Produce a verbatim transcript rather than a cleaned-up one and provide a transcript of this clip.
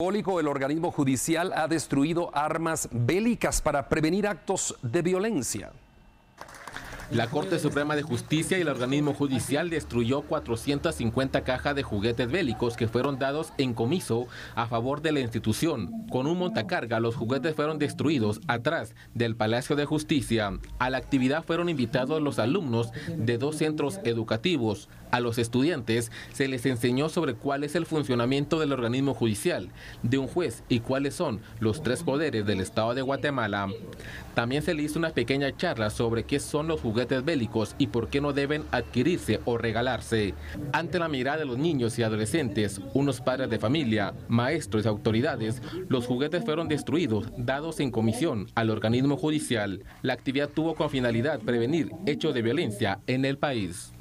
El organismo judicial ha destruido armas bélicas para prevenir actos de violencia. La Corte Suprema de Justicia y el organismo judicial destruyó cuatrocientas cincuenta cajas de juguetes bélicos que fueron dados en comiso a favor de la institución. Con un montacarga, los juguetes fueron destruidos atrás del Palacio de Justicia. A la actividad fueron invitados los alumnos de dos centros educativos. A los estudiantes se les enseñó sobre cuál es el funcionamiento del organismo judicial, de un juez y cuáles son los tres poderes del Estado de Guatemala. También se le hizo una pequeña charla sobre qué son los juguetes bélicos y por qué no deben adquirirse o regalarse. Ante la mirada de los niños y adolescentes, unos padres de familia, maestros y autoridades, los juguetes fueron destruidos, dados en comisión al organismo judicial. La actividad tuvo como finalidad prevenir hechos de violencia en el país.